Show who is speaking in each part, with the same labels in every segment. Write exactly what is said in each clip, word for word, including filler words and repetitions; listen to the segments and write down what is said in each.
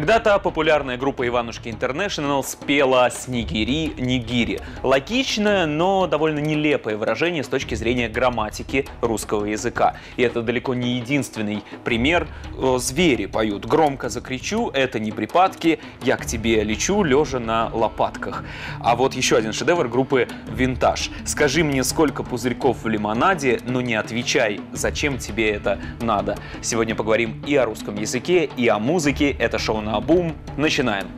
Speaker 1: Когда-то популярная группа Иванушки Интернешнл спела «Снегири, нигири». Логичное, но довольно нелепое выражение с точки зрения грамматики русского языка. И это далеко не единственный пример. Звери поют «Громко закричу, это не припадки, я к тебе лечу, лежа на лопатках». А вот еще один шедевр группы «Винтаж». «Скажи мне, сколько пузырьков в лимонаде, но не отвечай, зачем тебе это надо». Сегодня поговорим и о русском языке, и о музыке. Это шоу на бум. Начинаем.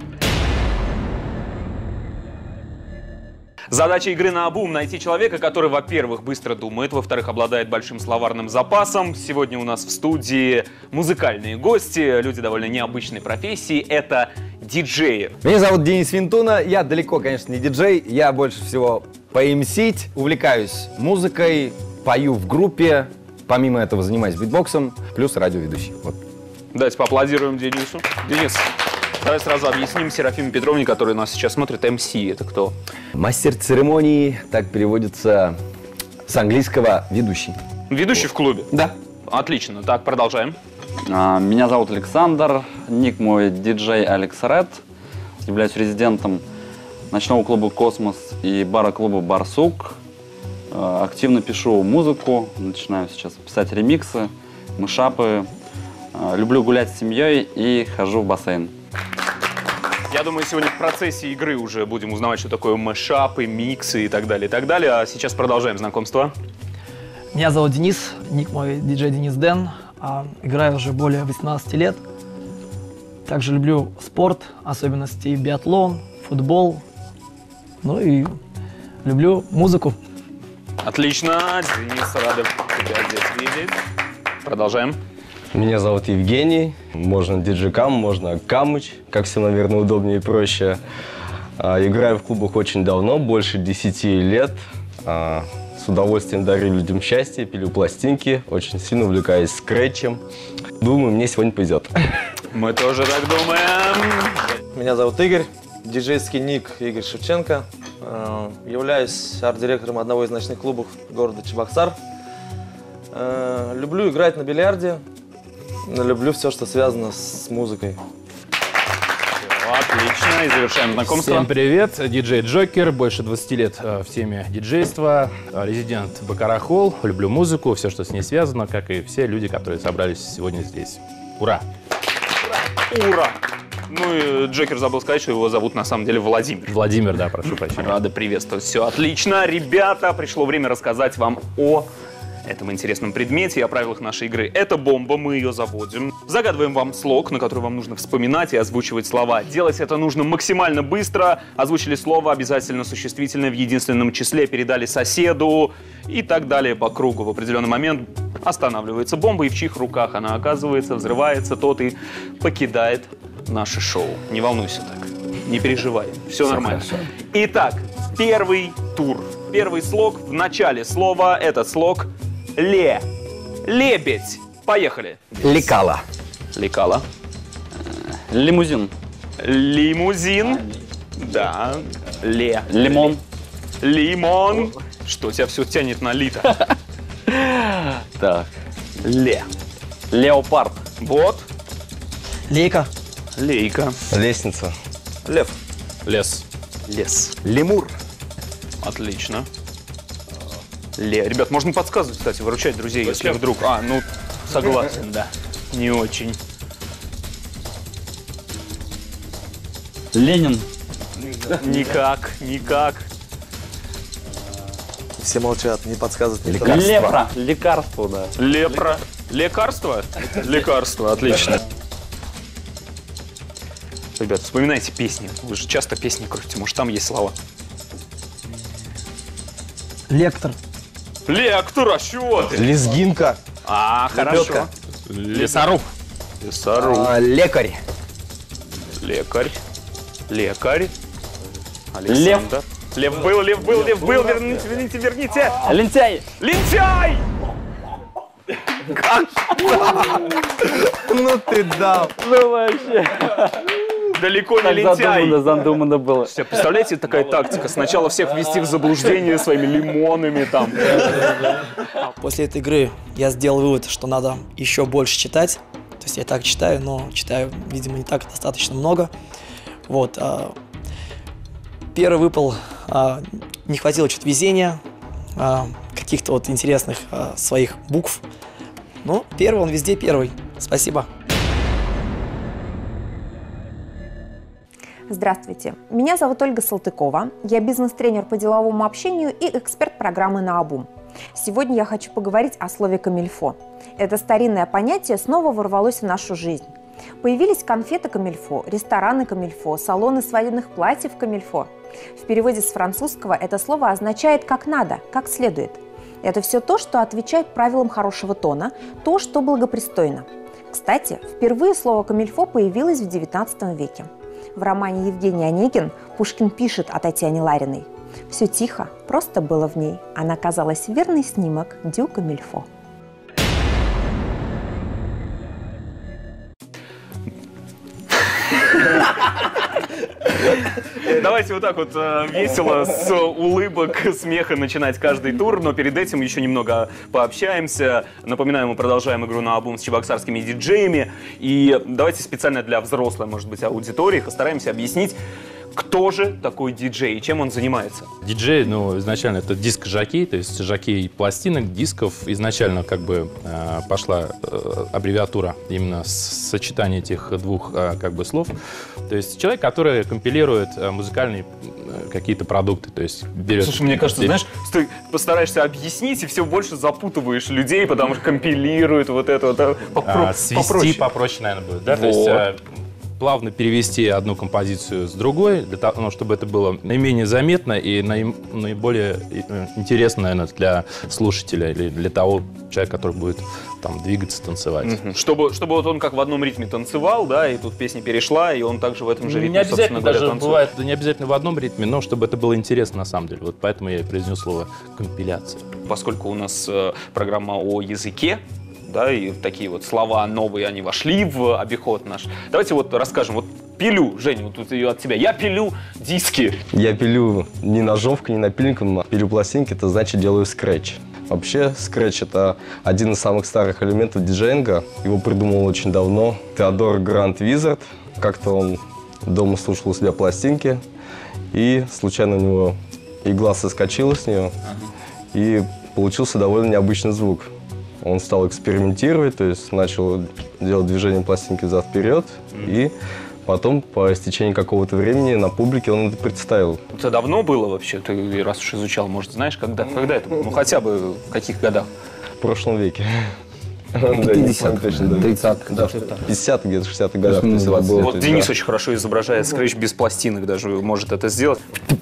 Speaker 1: Задача игры на бум — найти человека, который, во-первых, быстро думает, во-вторых, обладает большим словарным запасом. Сегодня у нас в студии музыкальные гости, люди довольно необычной профессии. Это диджеи.
Speaker 2: Меня зовут Денис Винтуна. Я далеко, конечно, не диджей. Я больше всего поэмсить, увлекаюсь музыкой, пою в группе. Помимо этого занимаюсь битбоксом, плюс радиоведущий. Вот.
Speaker 1: Давайте поаплодируем Денису. Денис, давай сразу объясним Серафиме Петровне, которая нас сейчас смотрит. эм си — это кто?
Speaker 2: Мастер церемонии, так переводится с английского «ведущий».
Speaker 1: Ведущий в клубе?
Speaker 2: Да.
Speaker 1: Отлично. Так, продолжаем.
Speaker 3: Меня зовут Александр, ник мой диджей Алекс Ред. Являюсь резидентом ночного клуба «Космос» и бара-клуба «Барсук». Активно пишу музыку, начинаю сейчас писать ремиксы, мышапы. Люблю гулять с семьей и хожу в бассейн.
Speaker 1: Я думаю, сегодня в процессе игры уже будем узнавать, что такое мышапы, миксы и так далее, и так далее. А сейчас продолжаем знакомство.
Speaker 4: Меня зовут Денис, ник мой диджей Денис Дэн. Играю уже более восемнадцати лет. Также люблю спорт, особенности биатлон, футбол. Ну и люблю музыку.
Speaker 1: Отлично, Денис, рады тебя здесь видеть. Продолжаем.
Speaker 5: Меня зовут Евгений, можно диджикам, можно камыч, как все, наверное, удобнее и проще. Играю в клубах очень давно, больше десяти лет. С удовольствием дарю людям счастье, пилю пластинки, очень сильно увлекаюсь скретчем. Думаю, мне сегодня повезет.
Speaker 1: Мы тоже так думаем.
Speaker 6: Меня зовут Игорь, диджейский ник Игорь Шевченко. Являюсь арт-директором одного из ночных клубов города Чебоксар. Люблю играть на бильярде. Люблю все, что связано с музыкой.
Speaker 1: Отлично, и завершаем знакомство.
Speaker 7: Всем привет, диджей Джокер, больше двадцати лет в теме диджейства, резидент Бакара Холл, люблю музыку, все, что с ней связано, как и все люди, которые собрались сегодня здесь. Ура!
Speaker 1: Ура! Ура! Ну и Джокер забыл сказать, что его зовут на самом деле Владимир.
Speaker 7: Владимир, да, прошу прощения.
Speaker 1: Рады приветствовать. Все отлично. Ребята, пришло время рассказать вам о этом интересном предмете и о правилах нашей игры. Это бомба, мы ее заводим. Загадываем вам слог, на который вам нужно вспоминать и озвучивать слова. Делать это нужно максимально быстро. Озвучили слово, обязательно существительное в единственном числе, передали соседу и так далее по кругу. В определенный момент останавливается бомба, и в чьих руках она оказывается, взрывается, тот и покидает наше шоу. Не волнуйся так, не переживай, все, все нормально. Хорошо. Итак, первый тур. Первый слог в начале слова. Этот слог «ле». Лебедь. Поехали.
Speaker 2: Лекала.
Speaker 1: Лекала.
Speaker 3: Лимузин.
Speaker 1: Лимузин. Да. Ле.
Speaker 3: Лимон.
Speaker 1: Лимон. Что тебя все тянет на лито?
Speaker 3: Так.
Speaker 1: Ле.
Speaker 3: Леопард.
Speaker 1: Вот.
Speaker 4: Лейка.
Speaker 1: Лейка.
Speaker 5: Лестница.
Speaker 6: Лев.
Speaker 7: Лес.
Speaker 1: Лес.
Speaker 2: Лемур.
Speaker 1: Отлично. Ле. Ребят, можно подсказывать, кстати, выручать друзей, если вдруг... А, ну, согласен, да. Не очень.
Speaker 3: Ленин.
Speaker 1: Никак, никак.
Speaker 6: Все молчат, не подсказывают.
Speaker 2: Лекарство.
Speaker 3: Лепра. Лекарство, да.
Speaker 1: Лепра. Лекарство? Лекарство, отлично. Ребят, вспоминайте песни. Вы же часто песни крутите, может, там есть слова.
Speaker 4: Лектор.
Speaker 1: Лектор, а чего ты?
Speaker 5: Лезгинка.
Speaker 1: А, хорошо.
Speaker 7: Лесоруб.
Speaker 1: Лесоруб.
Speaker 2: А, лекарь.
Speaker 1: Лекарь. Лекарь. Александр. Лев был, лев был, лев был. Верните, верните, верните.
Speaker 3: Лентяй.
Speaker 1: Лентяй! Как?
Speaker 2: Ну ты дал.
Speaker 3: Ну вообще.
Speaker 1: Далеко не
Speaker 3: Так
Speaker 1: лентяй.
Speaker 3: задумано, задумано было.
Speaker 1: Все, представляете, такая тактика. Сначала всех ввести в заблуждение своими лимонами там.
Speaker 8: После этой игры я сделал вывод, что надо еще больше читать. То
Speaker 4: есть я так читаю, но читаю, видимо, не так достаточно много. Вот. А, первый выпал, а, не хватило чуть везения, а, каких-то вот интересных а, своих букв. Ну, первый, он везде первый. Спасибо.
Speaker 8: Здравствуйте, меня зовут Ольга Салтыкова, я бизнес-тренер по деловому общению и эксперт программы «Наобум». Сегодня я хочу поговорить о слове «камильфо». Это старинное понятие снова ворвалось в нашу жизнь. Появились конфеты камильфо, рестораны камильфо, салоны свадебных платьев камильфо. В переводе с французского это слово означает «как надо», «как следует». Это все то, что отвечает правилам хорошего тона, то, что благопристойно. Кстати, впервые слово «камильфо» появилось в девятнадцатом веке. В романе Евгений Онегин Пушкин пишет о Татьяне Лариной. «Все тихо, просто было в ней. Она казалась верный снимок дю камильфо».
Speaker 1: Давайте вот так вот э, весело, с улыбок, смеха начинать каждый тур, но перед этим еще немного пообщаемся. Напоминаю, мы продолжаем игру «Наобум» с чебоксарскими диджеями. И давайте специально для взрослой, может быть, аудитории постараемся объяснить, кто же такой диджей и чем он занимается?
Speaker 7: Диджей, ну, изначально это диск-жокей, то есть жокей пластинок, дисков. Изначально как бы э, пошла э, аббревиатура именно с сочетания этих двух э, как бы слов. То есть человек, который компилирует э, музыкальные э, какие-то продукты, то есть берет...
Speaker 1: Слушай, мне кажется, знаешь, ты постараешься объяснить и все больше запутываешь людей, потому что компилирует вот это вот. Попро...
Speaker 7: А, свести
Speaker 1: попроще.
Speaker 7: попроще, наверное, будет, да?
Speaker 1: Вот.
Speaker 7: То есть, э, плавно перевести одну композицию с другой, для того, ну, чтобы это было наименее заметно и наим, наиболее интересно, наверное, для слушателя или для того человека, который будет там двигаться, танцевать.
Speaker 1: Mm-hmm. Чтобы, чтобы вот он как в одном ритме танцевал, да, и тут песня перешла, и он также в этом же ритме,
Speaker 7: не обязательно
Speaker 1: говоря,
Speaker 7: даже
Speaker 1: танцует.
Speaker 7: бывает, не обязательно в одном ритме, но чтобы это было интересно на самом деле. Вот поэтому я и произнес слово компиляция.
Speaker 1: Поскольку у нас э, программа о языке, да, и такие вот слова новые, они вошли в обиход наш. Давайте вот расскажем. Вот пилю, Женя, вот тут ее от тебя. Я пилю диски.
Speaker 5: Я пилю не ножовкой, не напильником, а пилю пластинки, это значит делаю скретч. Вообще, скретч — это один из самых старых элементов диджеинга. Его придумал очень давно Теодор Грант Визард. Как-то он дома слушал у себя пластинки, и случайно у него игла соскочила с нее, и получился довольно необычный звук. Он стал экспериментировать, то есть начал делать движение пластинки взад-вперед, mm. и потом, по истечении какого-то времени, на публике он это представил.
Speaker 1: Это давно было вообще? Ты, раз уж изучал, может, знаешь, когда, когда это было? Ну, хотя бы в каких годах?
Speaker 5: В прошлом веке.
Speaker 2: пятидесятых, тридцатых, да.
Speaker 5: пятидесятых, где-то шестидесятых годах.
Speaker 1: Вот Денис очень хорошо изображает скретч без пластинок, даже может это сделать.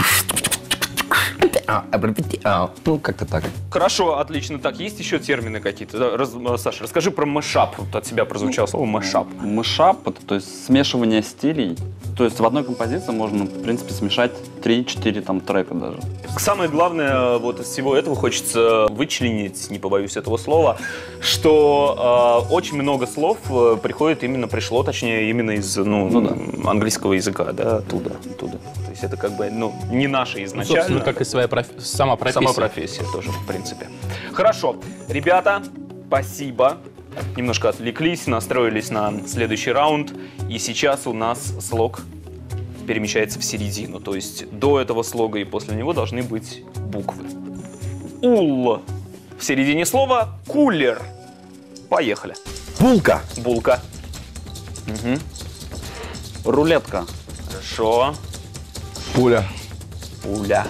Speaker 2: Ну, как-то так.
Speaker 1: Хорошо, отлично. Так, есть еще термины какие-то? Да, раз, Саша, расскажи про мэшап. Вот от тебя прозвучало слово мэшап.
Speaker 3: Мэшап — это, то есть смешивание стилей. То есть в одной композиции можно, в принципе, смешать три-четыре там трека даже.
Speaker 1: Самое главное вот из всего этого хочется вычленить, не побоюсь этого слова, что э, очень много слов э, приходит именно, пришло, точнее, именно из ну, ну, да. английского языка, да, оттуда, оттуда. То есть это как бы ну, не наше изначально.
Speaker 7: Ну, собственно, как и своя проф... сама профессия.
Speaker 1: Сама профессия тоже, в принципе. Хорошо, ребята, спасибо. Немножко отвлеклись, настроились на следующий раунд. И сейчас у нас слог перемещается в середину. То есть до этого слога и после него должны быть буквы. Ул. В середине слова кулер. Поехали.
Speaker 2: Булка.
Speaker 1: Булка. Угу.
Speaker 3: Рулетка.
Speaker 1: Хорошо.
Speaker 5: Пуля.
Speaker 1: Пуля.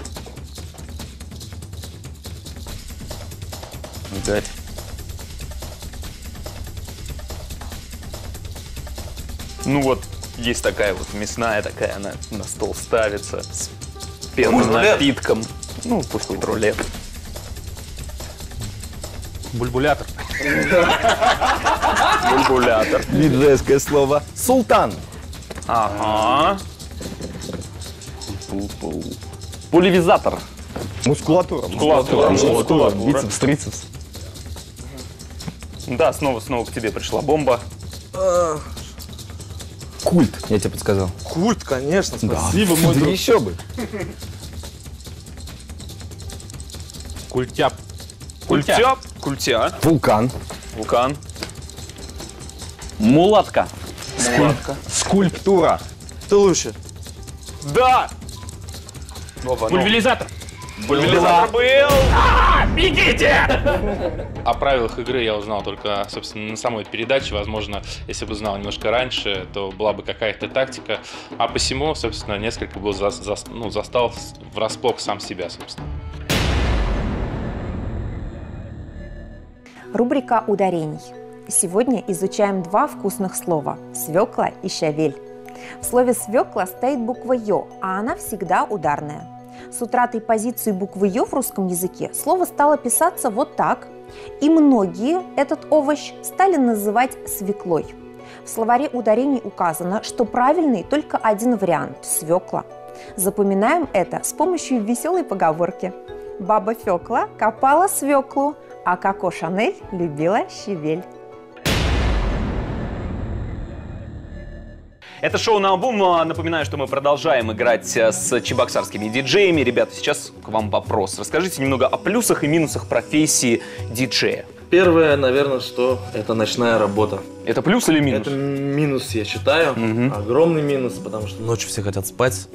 Speaker 1: Игорь. Ну вот, есть такая вот мясная такая, она на стол ставится с пенным напитком. Ну, пусть будет рулет.
Speaker 7: Бульбулятор.
Speaker 1: Бульбулятор.
Speaker 2: Диджейское слово. Султан.
Speaker 1: Ага.
Speaker 3: Пулевизатор.
Speaker 5: Мускулатура.
Speaker 1: Мускулатура.
Speaker 5: Мускулатура. Бицепс, трицепс.
Speaker 1: Да, снова, снова к тебе пришла бомба.
Speaker 2: Культ, я тебе подсказал.
Speaker 6: Культ, конечно, спасибо, мой
Speaker 2: Да
Speaker 6: друг.
Speaker 2: еще бы.
Speaker 7: Культяп.
Speaker 1: Культя. Культя.
Speaker 2: Вулкан.
Speaker 1: Вулкан.
Speaker 3: Мулатка.
Speaker 1: Мулатка.
Speaker 2: Скульптура.
Speaker 6: Ты лучше.
Speaker 1: Да!
Speaker 7: Пульверизатор.
Speaker 1: Пульверизатор был! А, бегите!
Speaker 7: О правилах игры я узнал только, собственно, на самой передаче. Возможно, если бы знал немножко раньше, то была бы какая-то тактика. А посему, собственно, несколько был за, за, ну, застал врасплох сам себя, собственно.
Speaker 8: Рубрика ударений. Сегодня изучаем два вкусных слова – свекла и щавель. В слове «свекла» стоит буква «ё», а она всегда ударная. С утратой позиции буквы «ё» в русском языке слово стало писаться вот так, и многие этот овощ стали называть свеклой. В словаре ударений указано, что правильный только один вариант – свекла. Запоминаем это с помощью веселой поговорки. Баба Фёкла копала свеклу, а Коко Шанель любила щавель.
Speaker 1: Это шоу «Наобум». Напоминаю, что мы продолжаем играть с чебоксарскими диджеями. Ребята, сейчас к вам вопрос. Расскажите немного о плюсах и минусах профессии диджея.
Speaker 6: Первое, наверное, что это ночная работа.
Speaker 1: Это плюс или минус?
Speaker 6: Это минус, я считаю.
Speaker 1: Мгм.
Speaker 6: Огромный минус, потому что ночью все хотят спать,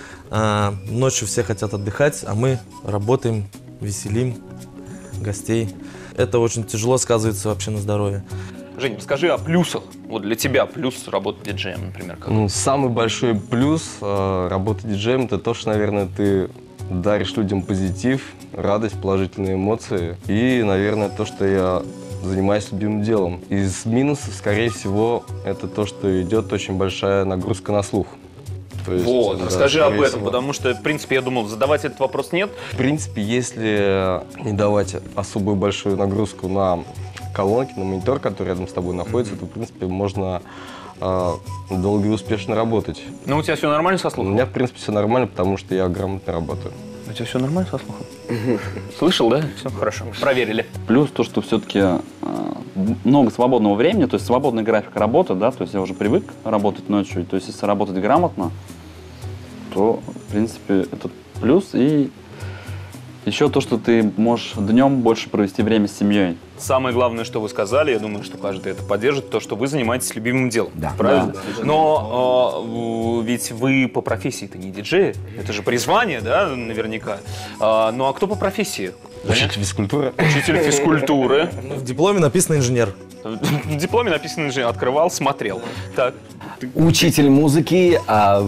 Speaker 6: а, ночью все хотят отдыхать, а мы работаем, веселим гостей. Это очень тяжело сказывается вообще на здоровье.
Speaker 1: Жень, расскажи о плюсах. Вот для тебя плюс работы диджеем, например. Как?
Speaker 5: Ну, самый большой плюс э, работы диджеем – это то, что, наверное, ты даришь людям позитив, радость, положительные эмоции. И, наверное, то, что я занимаюсь любимым делом. Из минусов, скорее всего, это то, что идет очень большая нагрузка на слух. То есть,
Speaker 1: Вот,
Speaker 5: да,
Speaker 1: расскажи об
Speaker 5: скорее
Speaker 1: этом,
Speaker 5: всего.
Speaker 1: потому что, в принципе, я думал, задавать этот вопрос нет.
Speaker 5: В принципе, если не давать особую большую нагрузку на колонки, на монитор, который рядом с тобой находится, то, в принципе, можно э, долго и успешно работать.
Speaker 1: Ну, у тебя все нормально со
Speaker 5: У
Speaker 1: слухом?
Speaker 5: меня, в принципе, все нормально, потому что я грамотно работаю.
Speaker 1: У тебя все нормально со слухом? Слышал, да? Все хорошо. Проверили.
Speaker 3: Плюс то, что все-таки э, много свободного времени, то есть свободный график работы, да, то есть я уже привык работать ночью, то есть если работать грамотно, то, в принципе, это плюс. И еще то, что ты можешь днем больше провести время с семьей.
Speaker 1: Самое главное, что вы сказали, я думаю, что каждый это поддержит, то, что вы занимаетесь любимым делом.
Speaker 2: Да.
Speaker 1: Правильно?
Speaker 3: Да.
Speaker 1: Но э, ведь вы по профессии-то не диджеи. Это же призвание, да, наверняка. А, ну а кто по профессии?
Speaker 5: Учитель физкультуры.
Speaker 1: Учитель физкультуры.
Speaker 6: Ну, в дипломе написано инженер.
Speaker 1: В дипломе написано инженер. Открывал, смотрел. Так.
Speaker 2: Учитель музыки, а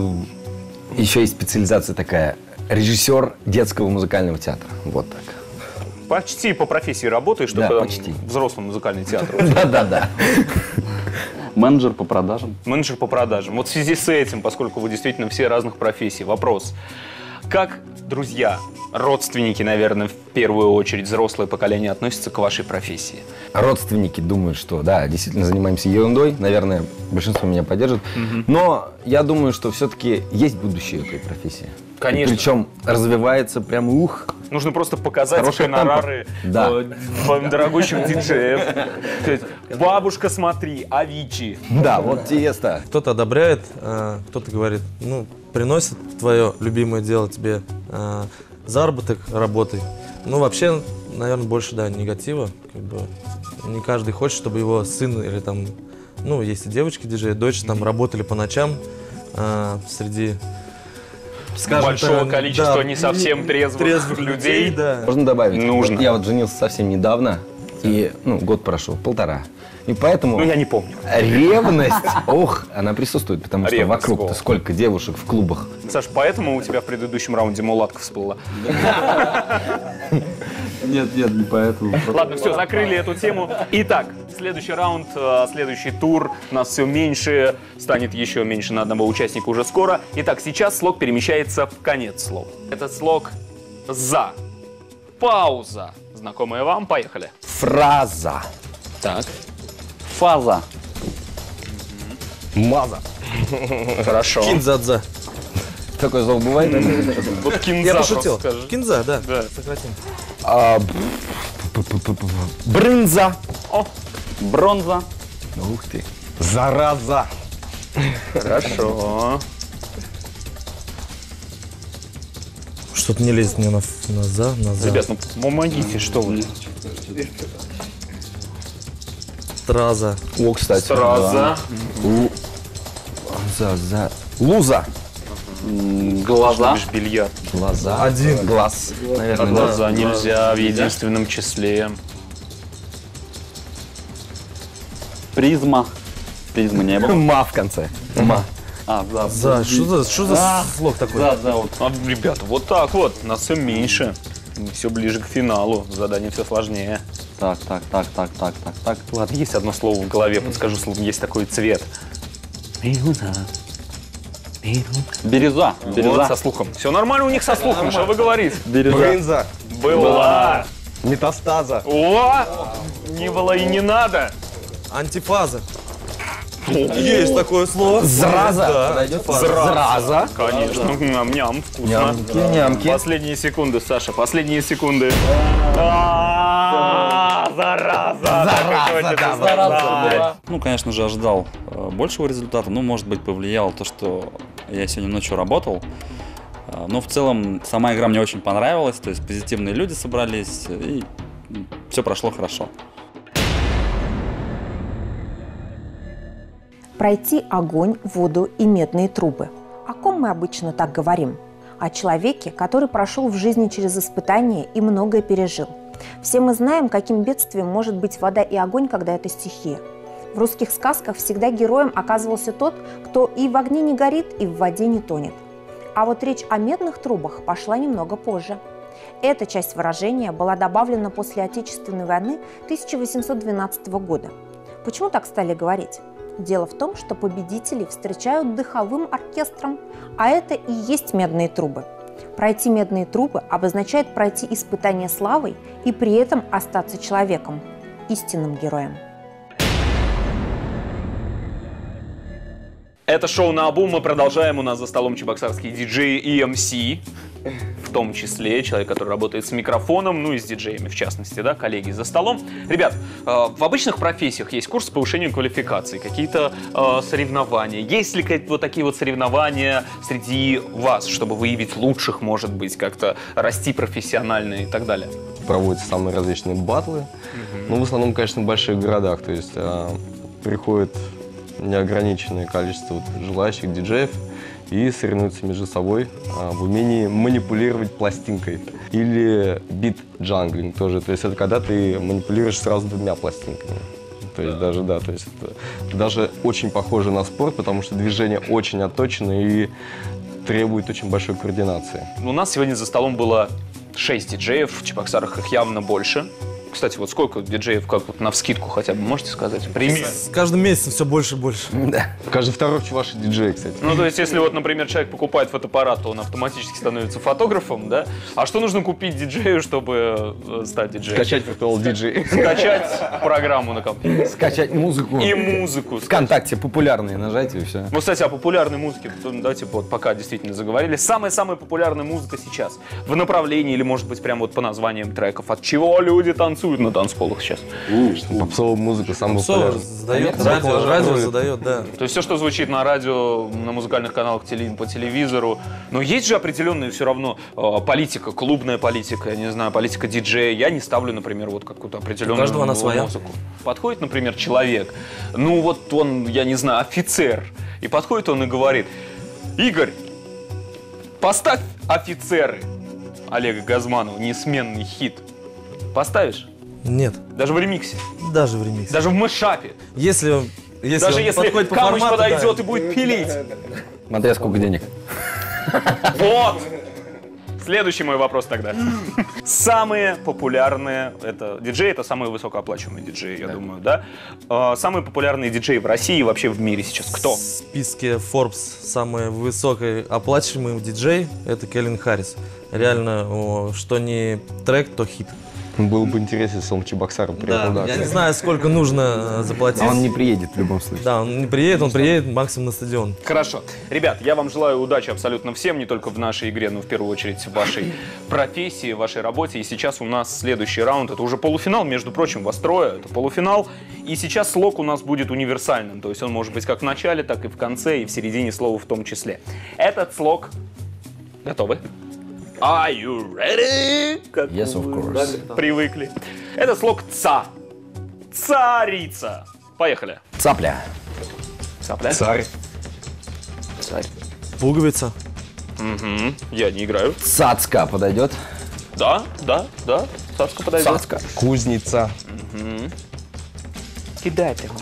Speaker 2: еще есть специализация такая – режиссер детского музыкального театра. Вот так.
Speaker 1: Почти по профессии работаешь,
Speaker 2: Да,
Speaker 1: только
Speaker 2: почти.
Speaker 1: взрослый музыкальный театр.
Speaker 2: Да-да-да.
Speaker 3: Менеджер по продажам.
Speaker 1: Менеджер по продажам. Вот в связи с этим, поскольку вы действительно все разных профессий, вопрос. Как друзья, родственники, наверное, в первую очередь, взрослое поколение относятся к вашей профессии?
Speaker 2: Родственники думают, что да, действительно занимаемся ерундой. Наверное, большинство меня поддержит. Но я думаю, что все-таки есть будущее этой профессии.
Speaker 1: Конечно.
Speaker 2: И причем развивается прям ух.
Speaker 1: Нужно просто показать
Speaker 2: Хороший
Speaker 1: гонорары
Speaker 2: темп. Да.
Speaker 1: э, дорогущих диджеев. То есть, бабушка, смотри, Авичи.
Speaker 2: Да, вот Тиеста.
Speaker 6: Кто-то одобряет, а, кто-то говорит, ну, приносит твое любимое дело тебе а, заработок, работай. Ну, вообще, наверное, больше, да, негатива. Как бы, не каждый хочет, чтобы его сын или там, ну, есть и девочки-диджеи, дочь там работали по ночам а, среди, скажем
Speaker 1: Большого
Speaker 6: так,
Speaker 1: количества
Speaker 6: да,
Speaker 1: не совсем трезвых людей.
Speaker 6: да.
Speaker 2: Можно добавить?
Speaker 1: Нужно.
Speaker 2: Вот я вот женился совсем недавно, и, ну, год прошел, полтора. И поэтому
Speaker 1: Ну, я не помню.
Speaker 2: ревность, ох, она присутствует, потому что
Speaker 1: Ревность,
Speaker 2: вокруг-то
Speaker 1: о.
Speaker 2: сколько девушек в клубах.
Speaker 1: Саш, поэтому у тебя в предыдущем раунде мулатка всплыла.
Speaker 3: Нет, нет, не поэтому.
Speaker 1: Ладно, все, закрыли эту тему. Итак, следующий раунд, э, следующий тур. Нас все меньше, станет еще меньше на одного участника уже скоро. Итак, сейчас слог перемещается в конец слов. Этот слог «за». Пауза. Знакомая вам? Поехали.
Speaker 2: Фраза.
Speaker 1: Так.
Speaker 3: Фаза.
Speaker 2: Маза.
Speaker 1: Хорошо.
Speaker 6: Кинза-дза.
Speaker 2: Такое слово бывает?
Speaker 1: Вот кинза
Speaker 6: Я
Speaker 1: просто
Speaker 6: пошутил.
Speaker 1: скажи.
Speaker 6: Кинза, да.
Speaker 1: Да.
Speaker 6: Сократим.
Speaker 2: А, Брынза.
Speaker 1: О,
Speaker 3: Бронза.
Speaker 2: Ух ты. Зараза.
Speaker 1: хорошо.
Speaker 6: Что-то не лезет мне на, на за, на за.
Speaker 1: Ребят, ну помогите, что вы.
Speaker 6: Страза.
Speaker 2: О, кстати.
Speaker 1: Страза.
Speaker 2: Лу- За, за. Луза.
Speaker 3: М, Глаза.
Speaker 1: Любишь бильярд.
Speaker 2: Глаза.
Speaker 6: Один.
Speaker 2: Глаз.
Speaker 1: А
Speaker 2: Наверное, да.
Speaker 1: глаза нельзя в единственном числе.
Speaker 3: Призма. Призмы не было.
Speaker 2: Ма в конце. Ма.
Speaker 3: А, за.
Speaker 6: За. Что за, что за
Speaker 3: А,
Speaker 6: слог такой?
Speaker 3: За, за, вот.
Speaker 1: А, ребята, вот так вот. Нас все меньше. Все ближе к финалу. Задание все сложнее.
Speaker 3: Так, так, так, так, так, так, так.
Speaker 1: Ладно, есть одно слово в голове. Подскажу слово. Есть такой цвет.
Speaker 3: Бирюза.
Speaker 1: Вот
Speaker 3: Бирюза.
Speaker 1: со слухом. Все нормально у них со слухом. Что вы говорите?
Speaker 3: Бирюза.
Speaker 5: Брынза.
Speaker 1: Была.
Speaker 5: Метастаза.
Speaker 1: О! Не было и не надо.
Speaker 6: Антифаза. Есть такое слово.
Speaker 2: Зраза.
Speaker 6: Да,
Speaker 2: Подойдет?
Speaker 6: антифаза.
Speaker 2: Зраза.
Speaker 1: Конечно. Ням-ням. Вкусно.
Speaker 2: Нямки, нямки.
Speaker 1: Последние секунды, Саша. Последние секунды. А, Зараза. Зараза. Зараза.
Speaker 3: Ну, конечно же, ожидал э, большего результата. Ну, может быть, повлияло то, что я сегодня ночью работал. Э, Но в целом сама игра мне очень понравилась. То есть позитивные люди собрались, и все прошло хорошо.
Speaker 8: Пройти огонь, воду и медные трубы. О ком мы обычно так говорим? О человеке, который прошел в жизни через испытания и многое пережил. Все мы знаем, каким бедствием может быть вода и огонь, когда это стихия. В русских сказках всегда героем оказывался тот, кто и в огне не горит, и в воде не тонет. А вот речь о медных трубах пошла немного позже. Эта часть выражения была добавлена после Отечественной войны тысяча восемьсот двенадцатого года. Почему так стали говорить? Дело в том, что победителей встречают дыховым оркестром, а это и есть медные трубы. Пройти медные трубы обозначает пройти испытание славой и при этом остаться человеком, истинным героем.
Speaker 1: Это шоу «Наобум». Мы продолжаем. У нас за столом чебоксарские диджеи и эм си. В том числе человек, который работает с микрофоном, ну и с диджеями в частности, да, коллеги за столом. Ребят, э, в обычных профессиях есть курс повышения квалификации, какие-то э, соревнования. Есть ли какие-то вот такие вот соревнования среди вас, чтобы выявить лучших, может быть, как-то расти профессионально и так далее?
Speaker 5: Проводятся самые различные батлы. Ну, в основном, конечно, в больших городах. То есть а, приходит неограниченное количество вот желающих диджеев и соревнуются между собой а, в умении манипулировать пластинкой. Или бит-джанглинг тоже. То есть это когда ты манипулируешь сразу двумя пластинками. То есть даже, да, то есть это даже очень похоже на спорт, потому что движение очень отточено и требует очень большой координации.
Speaker 1: У нас сегодня за столом было шесть диджеев, в Чебоксарах их явно больше. Кстати, вот сколько диджеев, как вот навскидку хотя бы, можете сказать? Пример.
Speaker 6: С каждым месяцем все больше и больше.
Speaker 2: Да.
Speaker 5: Каждый второй в Чувашии диджей, кстати.
Speaker 1: Ну, то есть, если вот, например, человек покупает фотоаппарат, то он автоматически становится фотографом, да? А что нужно купить диджею, чтобы э, стать диджеем?
Speaker 5: Скачать Virtual ди джей.
Speaker 1: Скачать программу на компьютере.
Speaker 2: Скачать музыку.
Speaker 1: И музыку.
Speaker 2: ВКонтакте популярные нажать и все.
Speaker 1: Ну, кстати, о популярной музыке, давайте вот пока действительно заговорили. Самая-самая популярная музыка сейчас в направлении или, может быть, прямо вот по названиям треков. От чего люди танцуют на танцполах сейчас?
Speaker 5: Попсовая музыка самая
Speaker 6: Все
Speaker 5: популярная.
Speaker 6: задает,
Speaker 5: Конечно,
Speaker 6: радио,
Speaker 5: положа
Speaker 6: радио
Speaker 5: ролик.
Speaker 6: задает, да.
Speaker 1: То есть все, что звучит на радио, на музыкальных каналах, теле- по телевизору. Но есть же определенная все равно э, политика, клубная политика, я не знаю, политика диджея. Я не ставлю, например, вот какую-то определенную
Speaker 6: У каждого она своя.
Speaker 1: музыку. Подходит, например, человек, ну вот он, я не знаю, офицер, и подходит он и говорит: Игорь, поставь «Офицеры» Олега Газманова, несменный хит. Поставишь?
Speaker 6: Нет,
Speaker 1: Даже в ремиксе,
Speaker 6: даже в ремиксе.
Speaker 1: даже в мэшапе.
Speaker 6: Если, если
Speaker 1: Даже
Speaker 6: он
Speaker 1: если
Speaker 6: подходит по
Speaker 1: Камыч
Speaker 6: формату,
Speaker 1: подойдет
Speaker 6: да.
Speaker 1: и будет пилить.
Speaker 2: Смотря сколько денег.
Speaker 1: Вот! Следующий мой вопрос тогда. Самые популярные, это диджеи, это самые высокооплачиваемые диджеи, я думаю, да? А, Самые популярные диджеи в России и вообще в мире сейчас кто?
Speaker 6: В списке Forbes самый высокий оплачиваемый диджей — это Кельвин Харрис. Реально, о, что не трек, то хит.
Speaker 5: Было бы интересно, если он в Чебоксарам приехал. Да,
Speaker 6: я не знаю, сколько нужно э, заплатить.
Speaker 2: А он не приедет в любом случае.
Speaker 6: Да, он не приедет, он приедет максимум на стадион.
Speaker 1: Хорошо. Ребят, я вам желаю удачи абсолютно всем, не только в нашей игре, но в первую очередь в вашей профессии, в вашей работе. И сейчас у нас следующий раунд. Это уже полуфинал, между прочим, вас трое. Это полуфинал. И сейчас слог у нас будет универсальным. То есть он может быть как в начале, так и в конце, и в середине слова в том числе. Этот слог... Готовы? Are you ready? Как
Speaker 2: Yes, of
Speaker 1: вы
Speaker 2: course.
Speaker 1: привыкли. Это слог «ца». Царица. Поехали.
Speaker 2: Цапля.
Speaker 1: Цапля.
Speaker 5: Царь.
Speaker 1: Царь.
Speaker 6: Пуговица.
Speaker 1: Угу. Я не играю.
Speaker 2: Цацка подойдет.
Speaker 1: Да, да, да. Цацка подойдет.
Speaker 2: Цацка.
Speaker 5: Кузница.
Speaker 1: Угу. Кидай прямо.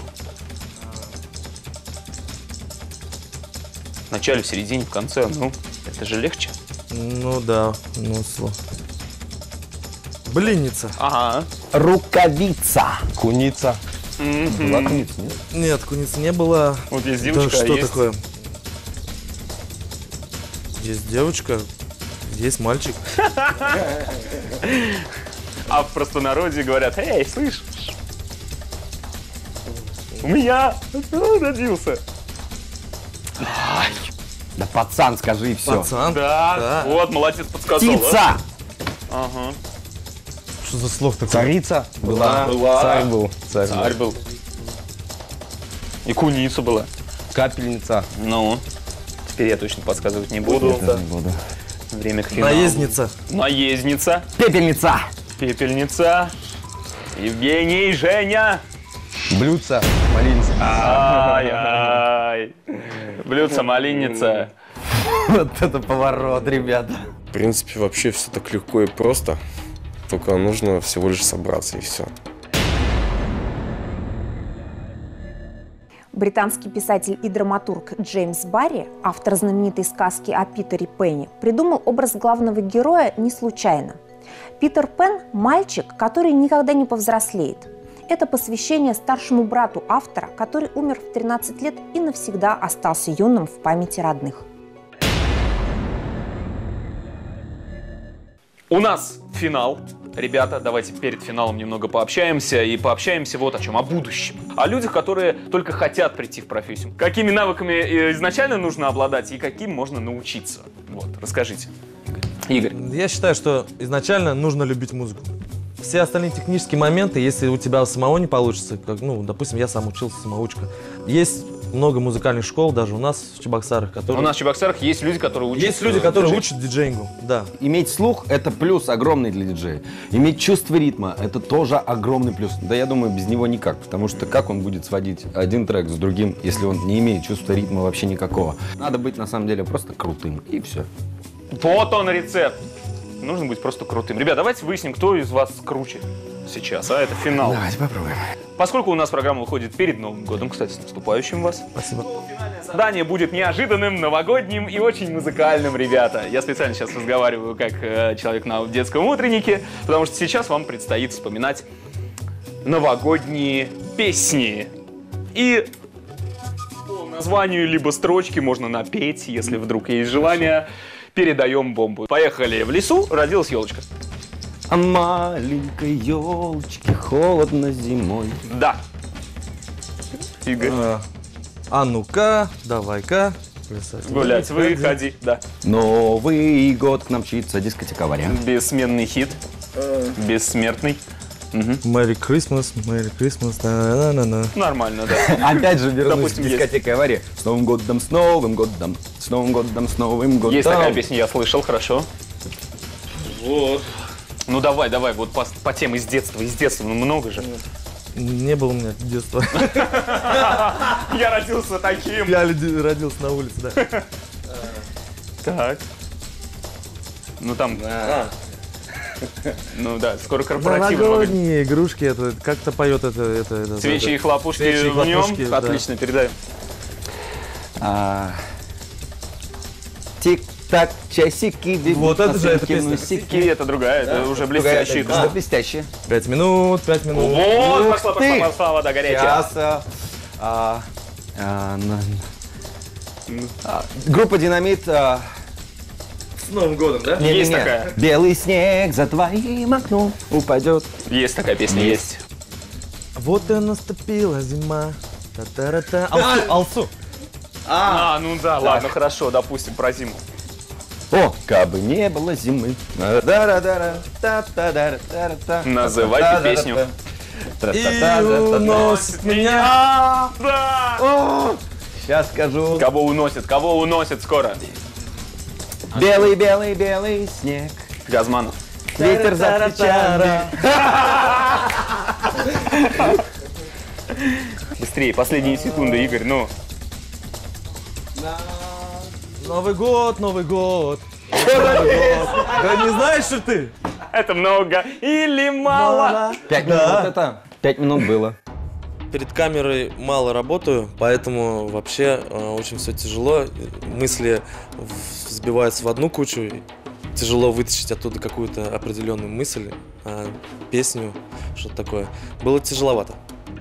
Speaker 1: В начале, в середине, в конце. Ну, это же легче.
Speaker 6: Ну да, ну слово. Блинница.
Speaker 1: Ага.
Speaker 2: Рукавица.
Speaker 5: Куница.
Speaker 2: Была куница, нет?
Speaker 6: Нет, куницы не было.
Speaker 1: Вот есть
Speaker 6: Да
Speaker 1: девочка, а
Speaker 6: что
Speaker 1: есть...
Speaker 6: такое? Есть девочка, есть мальчик.
Speaker 1: А в простонародье говорят: эй, слышь, у меня родился.
Speaker 2: Да пацан, скажи и все.
Speaker 6: Пацан.
Speaker 1: Да,
Speaker 6: Да.
Speaker 1: вот, молодец, подсказал. а?
Speaker 2: Птица.
Speaker 1: Ага.
Speaker 6: Что за слов такой?
Speaker 5: Царица.
Speaker 2: Была.
Speaker 1: Была.
Speaker 5: Царь был. Царь,
Speaker 1: Царь
Speaker 5: был.
Speaker 1: был. И куница была.
Speaker 5: Капельница.
Speaker 1: Ну, теперь я точно подсказывать не буду.
Speaker 2: Не буду.
Speaker 1: Время к финалу.
Speaker 6: Наездница.
Speaker 1: Наездница.
Speaker 2: Пепельница.
Speaker 1: Пепельница. Евгений, Женя.
Speaker 5: Блюдца. Малинца.
Speaker 1: Ай-ай. Блюдца, малинница.
Speaker 2: Вот это поворот, ребята.
Speaker 9: В принципе, вообще все так легко и просто. Только нужно всего лишь собраться, и все.
Speaker 8: Британский писатель и драматург Джеймс Барри, автор знаменитой сказки о Питере Пэне, придумал образ главного героя не случайно. Питер Пэн – мальчик, который никогда не повзрослеет. Это посвящение старшему брату автора, который умер в тринадцать лет и навсегда остался юным в памяти родных.
Speaker 1: У нас финал. Ребята, давайте перед финалом немного пообщаемся. И пообщаемся вот о чем, о будущем. О людях, которые только хотят прийти в профессию. Какими навыками изначально нужно обладать и каким можно научиться. Вот, расскажите. Игорь.
Speaker 6: Я считаю, что изначально нужно любить музыку. Все остальные технические моменты, если у тебя самого не получится, как, ну, допустим, я сам учился самоучка. Есть много музыкальных школ, даже у нас в Чебоксарах, которые...
Speaker 1: У нас в Чебоксарах есть люди, которые учат.
Speaker 6: Есть люди, которые учат диджеингу, да.
Speaker 2: Иметь слух – это плюс огромный для диджея. Иметь чувство ритма – это тоже огромный плюс. Да я думаю, без него никак, потому что как он будет сводить один трек с другим, если он не имеет чувства ритма вообще никакого. Надо быть, на самом деле, просто крутым, и все.
Speaker 1: Вот он рецепт. Нужно быть просто крутым. Ребят, давайте выясним, кто из вас круче сейчас, а это финал.
Speaker 2: Давайте попробуем.
Speaker 1: Поскольку у нас программа выходит перед Новым годом, кстати, с наступающим вас.
Speaker 6: Спасибо.
Speaker 1: Задание будет неожиданным, новогодним и очень музыкальным, ребята. Я специально сейчас разговариваю как э, человек на детском утреннике, потому что сейчас вам предстоит вспоминать новогодние песни. И по названию либо строчки можно напеть, если вдруг есть желание. Передаем бомбу. Поехали. В лесу родилась елочка.
Speaker 2: А маленькой елочке холодно зимой.
Speaker 1: Да. Игорь.
Speaker 6: А, а ну-ка, давай-ка. Плясать.
Speaker 1: Гулять выходи. Да.
Speaker 2: Новый год к нам мчится дискотека авария.
Speaker 1: Бессменный хит. Бессмертный.
Speaker 6: Merry Christmas, Merry Christmas, на-на-на-на.
Speaker 1: Нормально, да.
Speaker 2: Опять же вернусь
Speaker 1: Допустим,
Speaker 2: к дискотеке авария. С Новым годом, с Новым годом, с Новым годом, с Новым годом.
Speaker 1: Есть такая песня, я слышал, хорошо. Вот. Ну давай, давай, вот по, по тем из детства, из детства, ну много же.
Speaker 6: Не было у меня детства.
Speaker 1: Я родился таким.
Speaker 6: Я лю- родился на улице, да.
Speaker 1: Так. Ну там... Ну да, скоро корпоративы.
Speaker 6: Новогодние игрушки, это как-то поет это... это, это
Speaker 1: Свечи
Speaker 6: это.
Speaker 1: и хлопушки
Speaker 6: Свечи и
Speaker 1: в нем.
Speaker 6: хлопушки, да.
Speaker 1: Отлично, передай.
Speaker 2: А, Тик-так, часики, бегут
Speaker 6: Вот это
Speaker 2: на
Speaker 6: же, это
Speaker 2: стрелке,
Speaker 6: песня.
Speaker 2: носики.
Speaker 1: Это другая, это уже блестящий.
Speaker 2: Да, это блестящий.
Speaker 6: Пять минут, пять минут.
Speaker 1: Вот,
Speaker 2: Ух
Speaker 1: пошла,
Speaker 2: ты!
Speaker 1: пошла, пошла вода горячая.
Speaker 2: Сейчас. а, а, а, на- а, группа «Динамит». а,
Speaker 6: С Новым годом, да?
Speaker 2: не-не-не.
Speaker 1: Есть такая.
Speaker 2: Белый снег за твоим окном упадет.
Speaker 1: Есть такая песня, есть.
Speaker 6: Вот и наступила зима. Та-та-ра-та. Алсу, Алсу.
Speaker 1: А, ну да, ладно, хорошо, допустим, про зиму.
Speaker 2: О, кабы не было зимы. Да-да-да-да, та-та-да-да-да-да.
Speaker 1: Называйте песню.
Speaker 6: И уносит меня.
Speaker 1: Да!
Speaker 2: Сейчас скажу.
Speaker 1: Кого уносит, кого уносит скоро?
Speaker 2: Белый, белый, белый снег.
Speaker 1: Газманов.
Speaker 2: Ветер за плечами.
Speaker 1: быстрее. Последние секунды, Игорь, ну.
Speaker 6: Новый год, Новый год. Новый год. Да не знаешь, что ты?
Speaker 1: Это много или мало?
Speaker 2: Пять
Speaker 6: Да.
Speaker 2: минут это? Пять минут было.
Speaker 6: Перед камерой мало работаю, поэтому вообще э, очень все тяжело. Мысли в- сбиваются в одну кучу. и Тяжело вытащить оттуда какую-то определенную мысль, а песню, что-то такое. Было тяжеловато.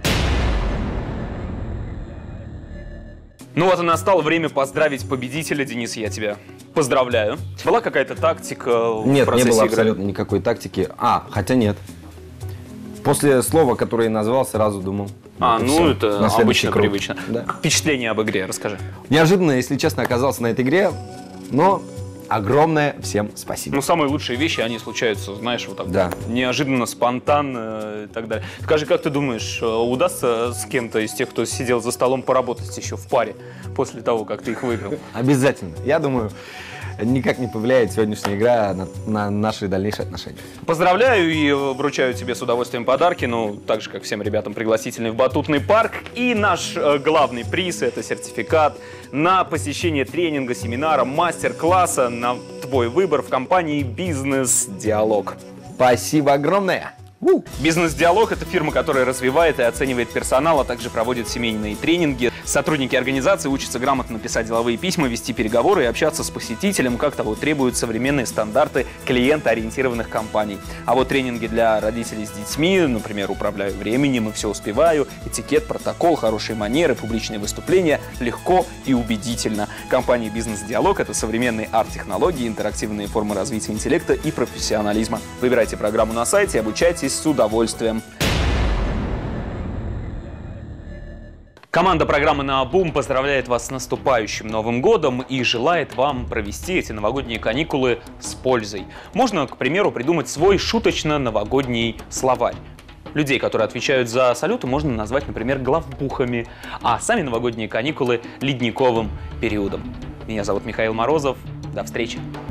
Speaker 1: Ну вот и настало время поздравить победителя. Денис, я тебя поздравляю. Была какая-то тактика в
Speaker 2: Нет, не
Speaker 1: процессе
Speaker 2: было
Speaker 1: игры?
Speaker 2: абсолютно никакой тактики. А, хотя нет. После слова, которое я назвал, сразу думал.
Speaker 1: А,
Speaker 2: вот и
Speaker 1: ну
Speaker 2: всё.
Speaker 1: это
Speaker 2: На следующий
Speaker 1: обычно,
Speaker 2: круг.
Speaker 1: привычно.
Speaker 2: Да.
Speaker 1: Впечатление об игре расскажи.
Speaker 2: Неожиданно, если честно, оказался на этой игре, но огромное всем спасибо.
Speaker 1: Ну, самые лучшие вещи, они случаются, знаешь, вот так
Speaker 2: Да.
Speaker 1: неожиданно, спонтанно и так далее. Скажи, как ты думаешь, удастся с кем-то из тех, кто сидел за столом, поработать еще в паре после того, как ты их выиграл?
Speaker 2: Обязательно. Я думаю, никак не повлияет сегодняшняя игра на, на наши дальнейшие отношения.
Speaker 1: Поздравляю и вручаю тебе с удовольствием подарки, ну, так же, как всем ребятам, пригласительный в батутный парк. И наш э, главный приз – это сертификат на посещение тренинга, семинара, мастер-класса на твой выбор в компании «Бизнес-диалог».
Speaker 2: Спасибо огромное!
Speaker 1: «Бизнес-диалог» — это фирма, которая развивает и оценивает персонал, а также проводит семейные тренинги. Сотрудники организации учатся грамотно писать деловые письма, вести переговоры и общаться с посетителем, как того требуют современные стандарты клиентоориентированных компаний. А вот тренинги для родителей с детьми, например, «Управляю временем» и «Все успеваю», этикет, протокол, хорошие манеры, публичные выступления легко и убедительно. Компания «Бизнес-диалог» — это современные арт-технологии, интерактивные формы развития интеллекта и профессионализма. Выбирайте программу на сайте, обучайтесь с удовольствием. Команда программы «Наобум» поздравляет вас с наступающим Новым годом и желает вам провести эти новогодние каникулы с пользой. Можно, к примеру, придумать свой шуточно-новогодний словарь. Людей, которые отвечают за салюты, можно назвать, например, главбухами, а сами новогодние каникулы – ледниковым периодом. Меня зовут Михаил Морозов. До встречи!